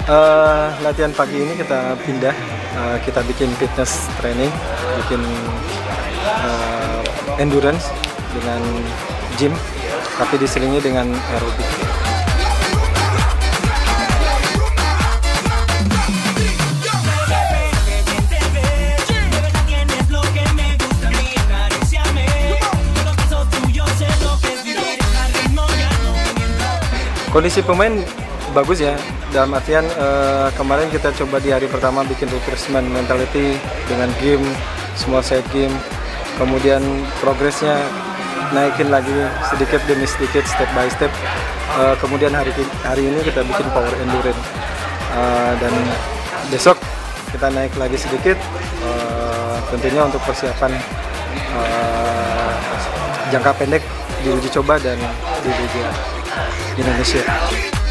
Latihan pagi ini kita pindah, kita bikin fitness training, bikin endurance dengan gym, tapi diselingi dengan aerobik. Kondisi pemain bagus ya, dalam artian kemarin kita coba di hari pertama bikin refreshment mentality dengan game, semua side game, kemudian progresnya naikin lagi sedikit demi sedikit, step by step. Kemudian hari ini kita bikin power endurance, dan besok kita naik lagi sedikit, tentunya untuk persiapan jangka pendek di uji coba dan di Liga Indonesia.